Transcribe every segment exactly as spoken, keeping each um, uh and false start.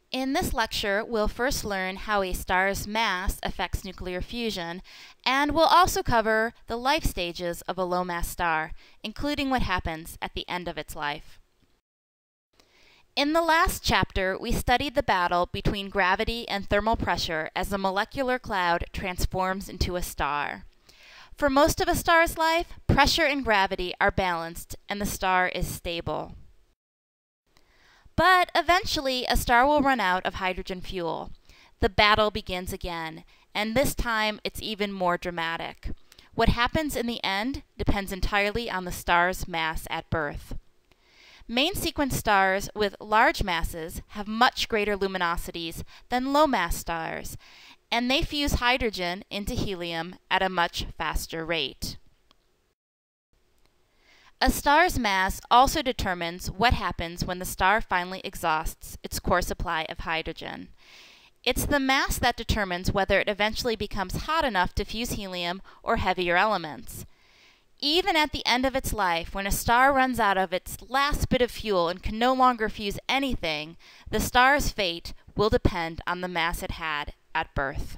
In this lecture, we'll first learn how a star's mass affects nuclear fusion, and we'll also cover the life stages of a low-mass star, including what happens at the end of its life. In the last chapter, we studied the battle between gravity and thermal pressure as the molecular cloud transforms into a star. For most of a star's life, pressure and gravity are balanced, and the star is stable. But eventually, a star will run out of hydrogen fuel. The battle begins again, and this time it's even more dramatic. What happens in the end depends entirely on the star's mass at birth. Main sequence stars with large masses have much greater luminosities than low-mass stars, and they fuse hydrogen into helium at a much faster rate. A star's mass also determines what happens when the star finally exhausts its core supply of hydrogen. It's the mass that determines whether it eventually becomes hot enough to fuse helium or heavier elements. Even at the end of its life, when a star runs out of its last bit of fuel and can no longer fuse anything, the star's fate will depend on the mass it had at birth.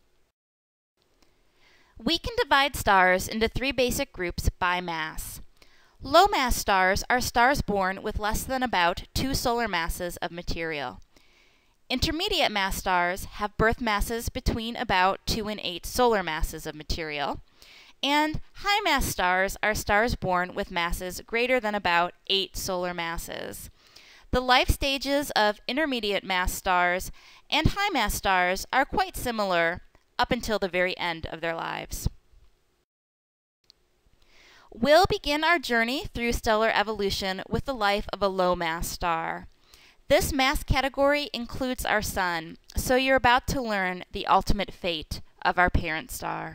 We can divide stars into three basic groups by mass. Low-mass stars are stars born with less than about two solar masses of material. Intermediate mass stars have birth masses between about two and eight solar masses of material. And high-mass stars are stars born with masses greater than about eight solar masses. The life stages of intermediate mass stars and high-mass stars are quite similar up until the very end of their lives. We'll begin our journey through stellar evolution with the life of a low-mass star. This mass category includes our Sun, so you're about to learn the ultimate fate of our parent star.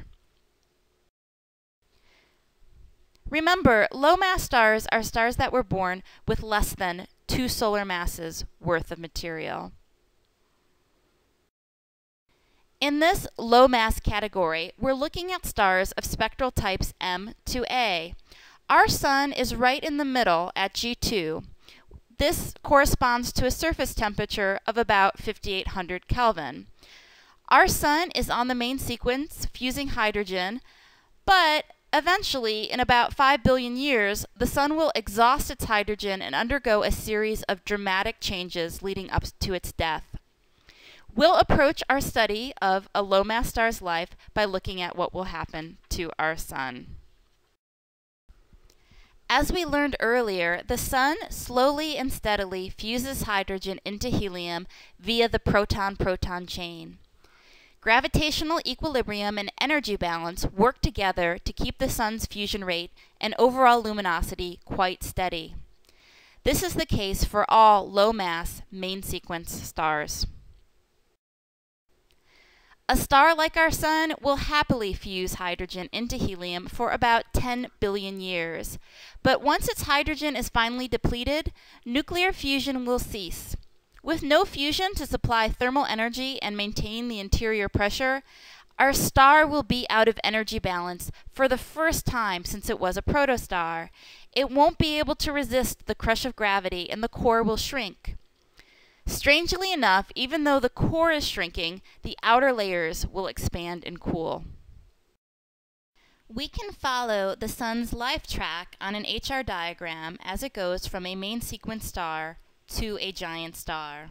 Remember, low-mass stars are stars that were born with less than two solar masses worth of material. In this low-mass category, we're looking at stars of spectral types M to A. Our Sun is right in the middle at G two. This corresponds to a surface temperature of about fifty-eight hundred Kelvin. Our Sun is on the main sequence, fusing hydrogen, but eventually, in about five billion years, the Sun will exhaust its hydrogen and undergo a series of dramatic changes leading up to its death. We'll approach our study of a low-mass star's life by looking at what will happen to our Sun. As we learned earlier, the Sun slowly and steadily fuses hydrogen into helium via the proton-proton chain. Gravitational equilibrium and energy balance work together to keep the Sun's fusion rate and overall luminosity quite steady. This is the case for all low-mass main sequence stars. A star like our Sun will happily fuse hydrogen into helium for about ten billion years. But once its hydrogen is finally depleted, nuclear fusion will cease. With no fusion to supply thermal energy and maintain the interior pressure, our star will be out of energy balance for the first time since it was a protostar. It won't be able to resist the crush of gravity, and the core will shrink. Strangely enough, even though the core is shrinking, the outer layers will expand and cool. We can follow the Sun's life track on an H R diagram as it goes from a main sequence star to a giant star.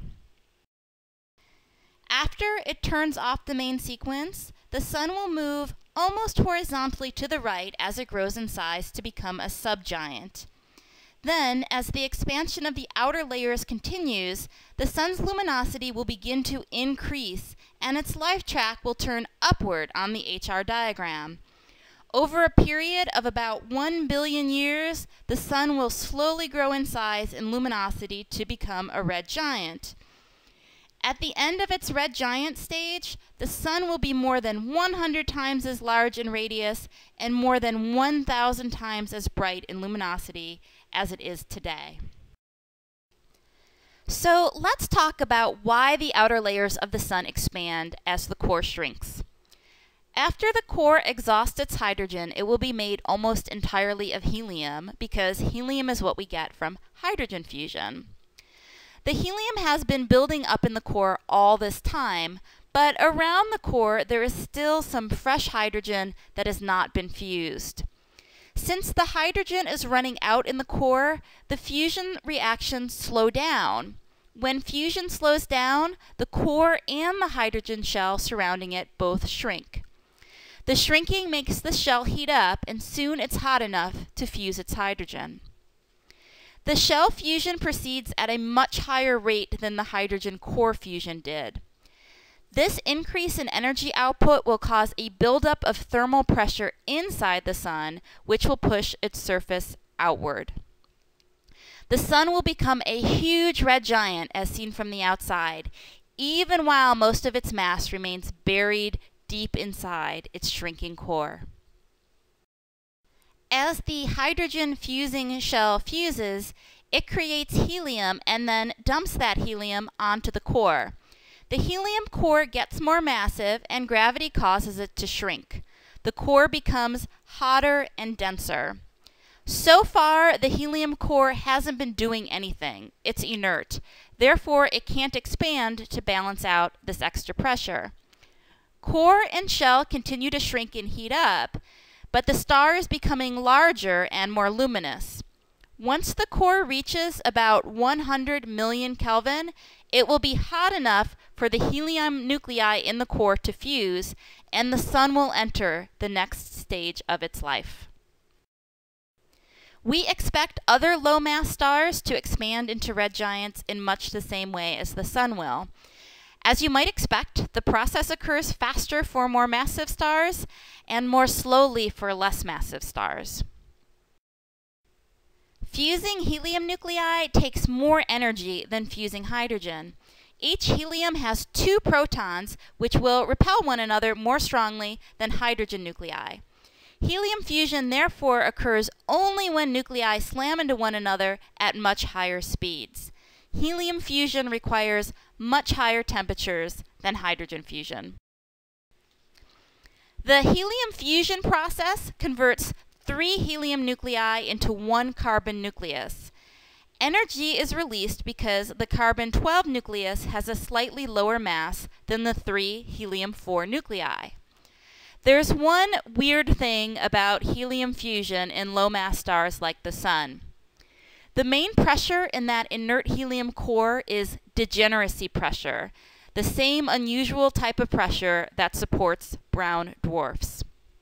After it turns off the main sequence, the Sun will move almost horizontally to the right as it grows in size to become a subgiant. Then, as the expansion of the outer layers continues, the Sun's luminosity will begin to increase, and its life track will turn upward on the H R diagram. Over a period of about one billion years, the Sun will slowly grow in size and luminosity to become a red giant. At the end of its red giant stage, the Sun will be more than one hundred times as large in radius and more than one thousand times as bright in luminosity as it is today. So let's talk about why the outer layers of the Sun expand as the core shrinks. After the core exhausts its hydrogen, it will be made almost entirely of helium because helium is what we get from hydrogen fusion. The helium has been building up in the core all this time, but around the core there is still some fresh hydrogen that has not been fused. Since the hydrogen is running out in the core, the fusion reactions slow down. When fusion slows down, the core and the hydrogen shell surrounding it both shrink. The shrinking makes the shell heat up, and soon it's hot enough to fuse its hydrogen. The shell fusion proceeds at a much higher rate than the hydrogen core fusion did. This increase in energy output will cause a buildup of thermal pressure inside the sun, which will push its surface outward. The sun will become a huge red giant as seen from the outside, even while most of its mass remains buried deep inside its shrinking core. As the hydrogen fusing shell fuses, it creates helium and then dumps that helium onto the core. The helium core gets more massive and gravity causes it to shrink. The core becomes hotter and denser. So far, the helium core hasn't been doing anything. It's inert. Therefore, it can't expand to balance out this extra pressure. Core and shell continue to shrink and heat up, but the star is becoming larger and more luminous. Once the core reaches about one hundred million Kelvin, it will be hot enough for the helium nuclei in the core to fuse, and the sun will enter the next stage of its life. We expect other low-mass stars to expand into red giants in much the same way as the sun will. As you might expect, the process occurs faster for more massive stars and more slowly for less massive stars. Fusing helium nuclei takes more energy than fusing hydrogen. Each helium has two protons, which will repel one another more strongly than hydrogen nuclei. Helium fusion therefore occurs only when nuclei slam into one another at much higher speeds. Helium fusion requires much higher temperatures than hydrogen fusion. The helium fusion process converts three helium nuclei into one carbon nucleus. Energy is released because the carbon twelve nucleus has a slightly lower mass than the three helium four nuclei. There's one weird thing about helium fusion in low-mass stars like the sun. The main pressure in that inert helium core is degeneracy pressure, the same unusual type of pressure that supports brown dwarfs.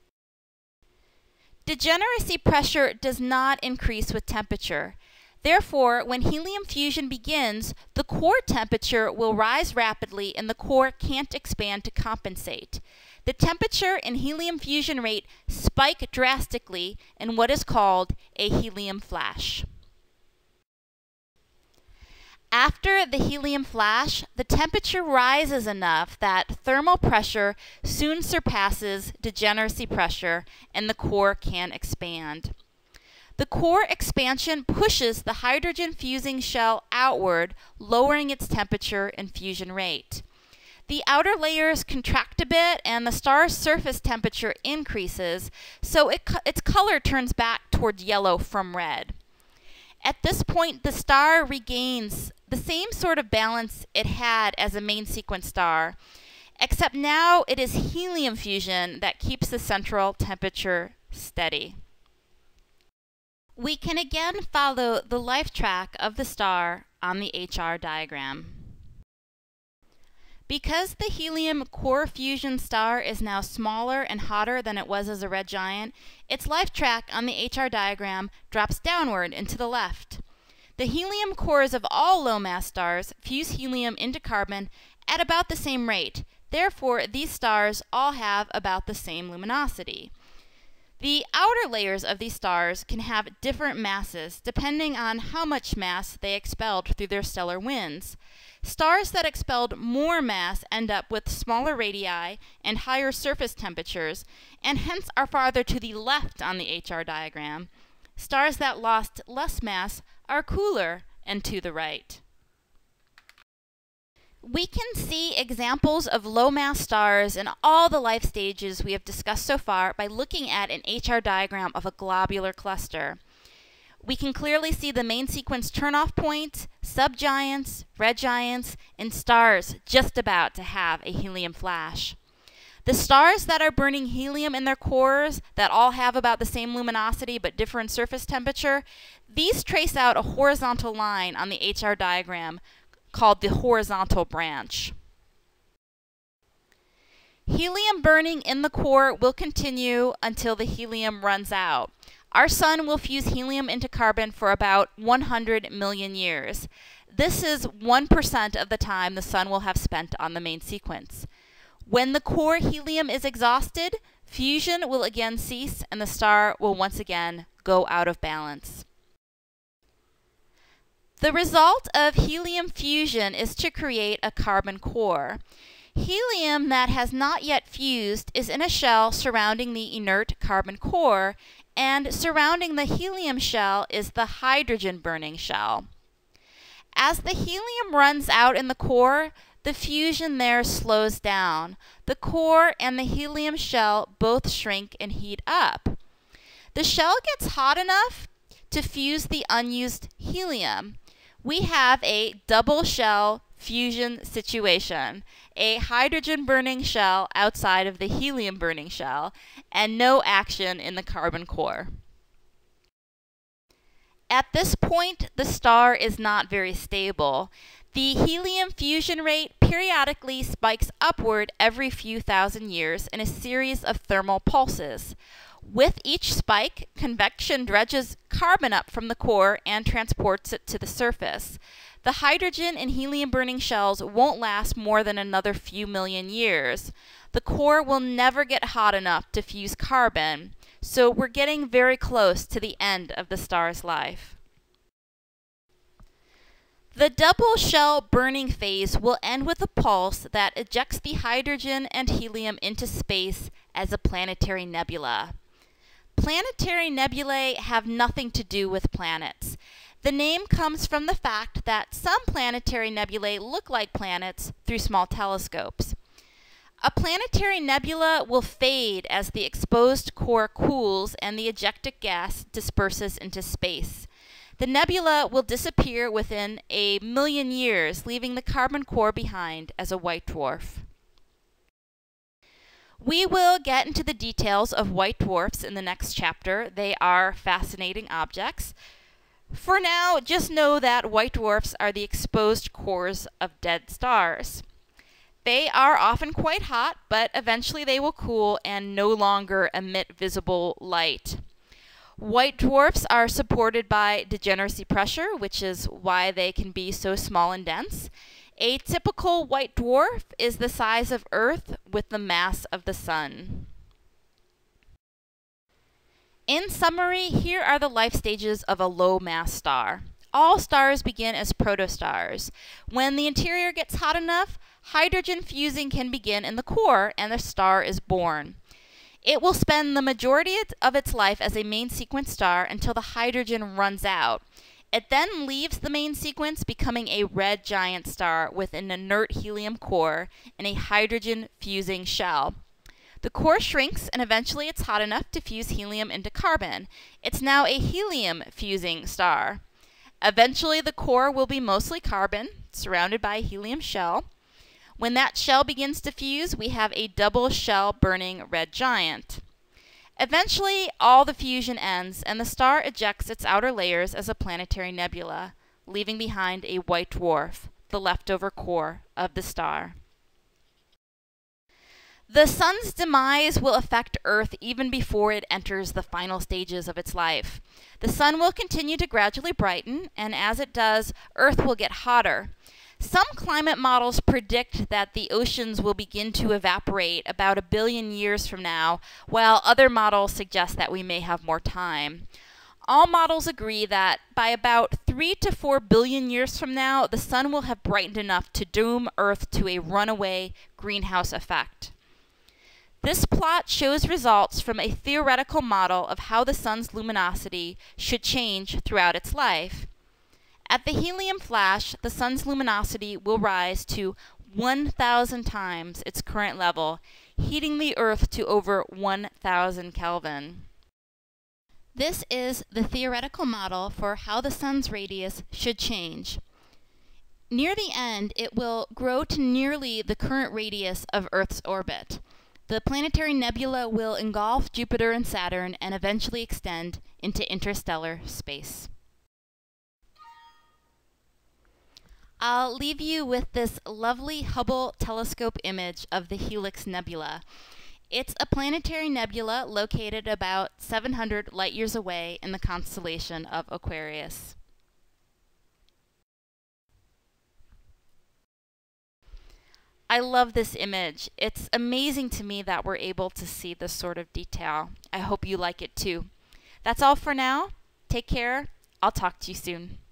Degeneracy pressure does not increase with temperature. Therefore, when helium fusion begins, the core temperature will rise rapidly and the core can't expand to compensate. The temperature and helium fusion rate spike drastically in what is called a helium flash. After the helium flash, the temperature rises enough that thermal pressure soon surpasses degeneracy pressure and the core can expand. The core expansion pushes the hydrogen fusing shell outward, lowering its temperature and fusion rate. The outer layers contract a bit and the star's surface temperature increases, so it, its color turns back toward yellow from red. At this point, the star regains the same sort of balance it had as a main sequence star, except now it is helium fusion that keeps the central temperature steady. We can again follow the life track of the star on the H R diagram. Because the helium core fusion star is now smaller and hotter than it was as a red giant, its life track on the H R diagram drops downward and to the left. The helium cores of all low-mass stars fuse helium into carbon at about the same rate. Therefore, these stars all have about the same luminosity. The outer layers of these stars can have different masses depending on how much mass they expelled through their stellar winds. Stars that expelled more mass end up with smaller radii and higher surface temperatures, and hence are farther to the left on the H R diagram. Stars that lost less mass are cooler and to the right. We can see examples of low-mass stars in all the life stages we have discussed so far by looking at an H R diagram of a globular cluster. we can clearly see the main sequence turn-off point, subgiants, red giants, and stars just about to have a helium flash. The stars that are burning helium in their cores, that all have about the same luminosity but different surface temperature, these trace out a horizontal line on the H R diagram called the horizontal branch. Helium burning in the core will continue until the helium runs out. Our sun will fuse helium into carbon for about one hundred million years. This is one percent of the time the sun will have spent on the main sequence. When the core helium is exhausted, fusion will again cease and the star will once again go out of balance. The result of helium fusion is to create a carbon core. Helium that has not yet fused is in a shell surrounding the inert carbon core, and surrounding the helium shell is the hydrogen-burning shell. As the helium runs out in the core, the fusion there slows down. The core and the helium shell both shrink and heat up. The shell gets hot enough to fuse the unused helium. We have a double shell fusion situation, a hydrogen-burning shell outside of the helium-burning shell, and no action in the carbon core. At this point, the star is not very stable. The helium fusion rate periodically spikes upward every few thousand years in a series of thermal pulses. With each spike, convection dredges carbon up from the core and transports it to the surface. The hydrogen and helium-burning shells won't last more than another few million years. The core will never get hot enough to fuse carbon, so we're getting very close to the end of the star's life. The double shell burning phase will end with a pulse that ejects the hydrogen and helium into space as a planetary nebula. Planetary nebulae have nothing to do with planets. The name comes from the fact that some planetary nebulae look like planets through small telescopes. A planetary nebula will fade as the exposed core cools and the ejected gas disperses into space. The nebula will disappear within a million years, leaving the carbon core behind as a white dwarf. We will get into the details of white dwarfs in the next chapter. They are fascinating objects. For now, just know that white dwarfs are the exposed cores of dead stars. They are often quite hot, but eventually they will cool and no longer emit visible light. White dwarfs are supported by degeneracy pressure, which is why they can be so small and dense. A typical white dwarf is the size of Earth with the mass of the Sun. In summary, here are the life stages of a low-mass star. All stars begin as protostars. When the interior gets hot enough, hydrogen fusing can begin in the core and the star is born. It will spend the majority of its life as a main sequence star until the hydrogen runs out. It then leaves the main sequence, becoming a red giant star with an inert helium core and a hydrogen-fusing shell. The core shrinks and eventually it's hot enough to fuse helium into carbon. It's now a helium-fusing star. Eventually the core will be mostly carbon, surrounded by a helium shell. When that shell begins to fuse, we have a double shell burning red giant. Eventually, all the fusion ends, and the star ejects its outer layers as a planetary nebula, leaving behind a white dwarf, the leftover core of the star. The sun's demise will affect Earth even before it enters the final stages of its life. The sun will continue to gradually brighten, and as it does, Earth will get hotter. Some climate models predict that the oceans will begin to evaporate about a billion years from now, while other models suggest that we may have more time. All models agree that by about three to four billion years from now, the sun will have brightened enough to doom Earth to a runaway greenhouse effect. This plot shows results from a theoretical model of how the sun's luminosity should change throughout its life. At the helium flash, the sun's luminosity will rise to one thousand times its current level, heating the Earth to over one thousand Kelvin. This is the theoretical model for how the sun's radius should change. Near the end, it will grow to nearly the current radius of Earth's orbit. The planetary nebula will engulf Jupiter and Saturn and eventually extend into interstellar space. I'll leave you with this lovely Hubble telescope image of the Helix Nebula. It's a planetary nebula located about seven hundred light years away in the constellation of Aquarius. I love this image. It's amazing to me that we're able to see this sort of detail. I hope you like it too. That's all for now. Take care. I'll talk to you soon.